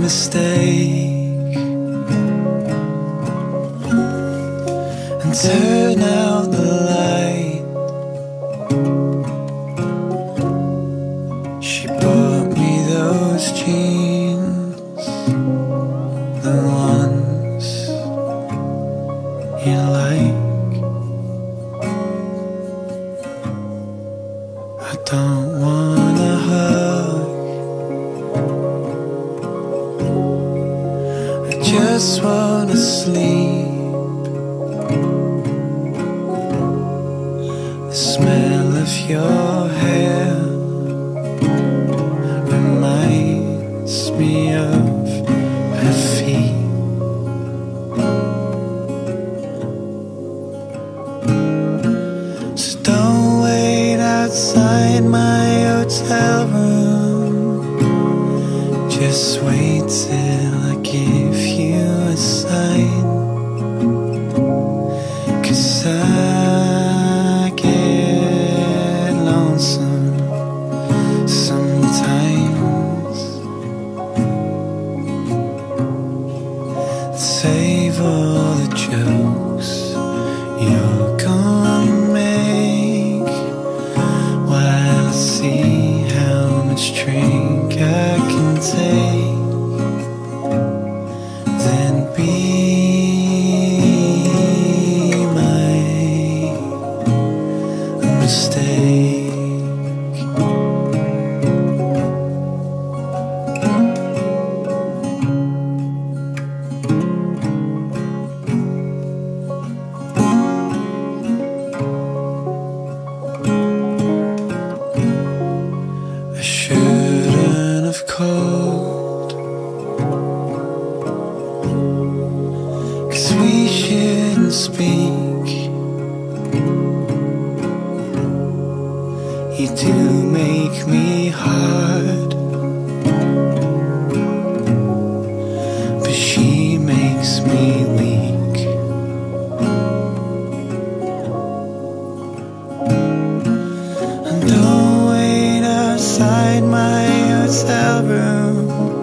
mistake and turn out the light. She bought me those jeans, the ones you like. I don't wanna hug, I just wanna sleep. The smell of your hair reminds me of her feet. So don't wait outside my hotel room, just wait till I give you a sign. 'Cause I get lonesome sometimes. Save all the jokes you're gonna make while I see how much drink I can take. Then be my mistake. I shouldn't have called, 'cause we shouldn't speak. You do make me hard, but she makes me weak. And don't wait outside my hotel room,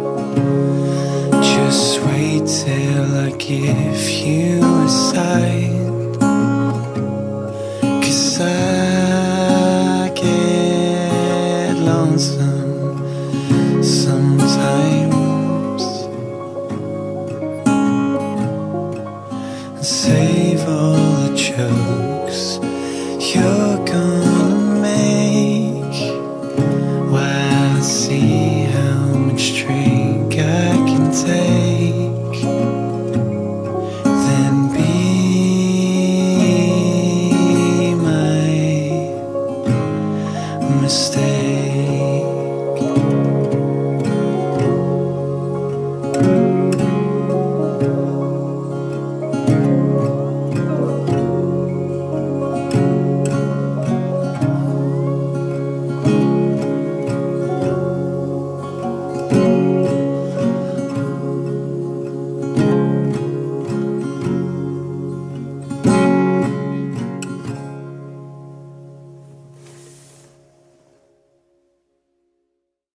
just wait till I give you a sign. 'Cause I get lonesome sometimes. Save all